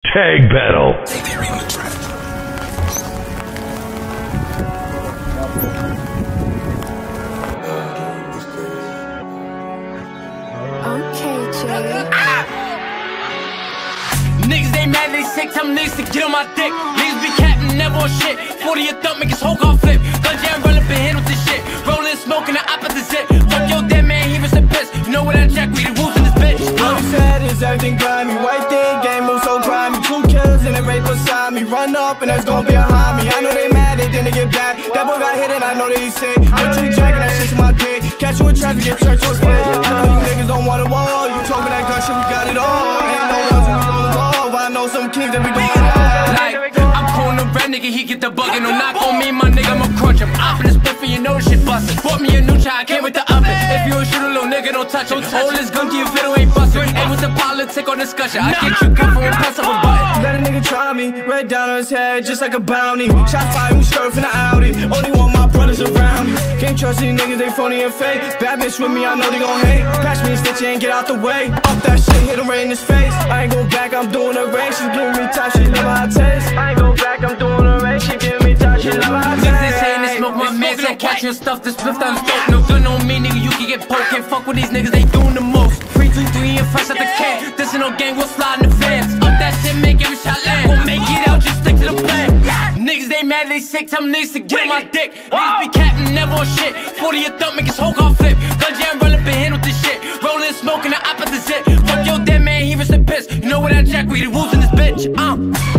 Tag battle. Niggas they mad, they sick, tell them niggas to get on my dick. Niggas be capping, never on shit. 40 a thump, make his whole car flip. Gun jam, run up and hit with this shit. Rollin' smoke in the opposite zip. Fuck your dead man, he was a piss. You know what I jack, we the wolves in this bitch. All he said is everything grimy. White thing, game move so grimy. 2 kills and a rape beside me. Run up and that's gonna be behind me. I know they mad, they didn't get back. That boy got hit and I know that he sick. I'm tree jacking, that shit's my dick. Catch you in traffic, get church or split. I know you niggas don't want a wall. You talking that gun shit, we got it all. Ain't no ones in the roll. I know some kings that we gon' like, I'm calling a red nigga, he get the buggin'. No knock on me, my nigga, I'ma crunch him. Off in this spliff and you know this shit bustin'. Bought me a new child, came with the oven. If you a shooter, little nigga, don't touch him. Hold this gun to your fiddle, ain't bustin'. Ain't with the politic or discussion. I get you good for a press up a button. Let a nigga try me, red down on his head just like a bounty. Shot fire, we surfing the Audi. Only want my brothers around me. Can't trust these niggas, they phony and fake. Bad bitch with me, I know they gon' hate. Patch me a stitch and get out the way. Off that shit, hit him right in his face. I ain't go back, I'm doing a race. She's giving me top, she love how I taste. I ain't go back, I'm doing a race. She giving me top, she love how I taste. Niggas they saying they smoke my meds, they catch your stuff, this spliff I'm stoked. No gun on me, nigga, you can get poked. Can't fuck with these niggas, they doing the most. 3, 2, 3 and fresh out the can. This ain't no gang, we'll slide in the fans. Up that shit, make every shot land. Won't make it out, just stick to the plan. Niggas they mad, they sick, tell them niggas to get on my dick. Niggas be capping, never on shit. 40 a thump, make his whole car flip. Gun jam, run up and hit with this shit. Rollin' smoke in the opposite zip. Fuck your dead man, he was a piss. You know what I jack, we the wolves in this bitch.